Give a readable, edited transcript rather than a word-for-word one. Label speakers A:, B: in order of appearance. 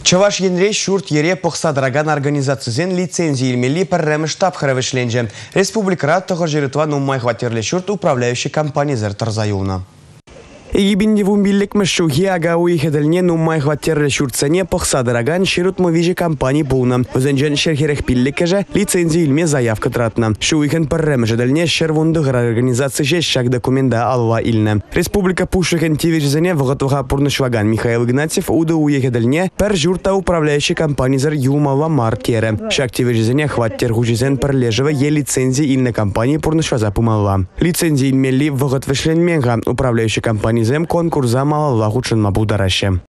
A: Чаваш енре шурт ере похсадраган организациясен лицензии илмели пәррәмі штаб хәрәвешленже. Республикара тұғыр жерітва нумай хватерлі шурт управляющий компания зәр тарзаюлна. Егибинде вумбиллик мәшшухи ага уйхеділіне нумай хватерлі шуртсане похсадраган шерут мовижи компании булна. Өзенжен шерхерех пилликкеже лицензии илме заявка тратна. Шуйхен пәррәмі жеділіне шервундығыр организация жешшак документа алва илна. Республика пушыхен тивежзене вғытуға пурнышваган Михаил Игнатьев уды уйхеділіне пәр журта управляющий компания зәр юлмава маркере. Шак тивежзене хваттер хужизен пәрлежеве е лицензии илне компании пурнышваза пумалла. Лицензии илмели вғытвышленменға управляющий компания конкурса малалла худшынма будараще.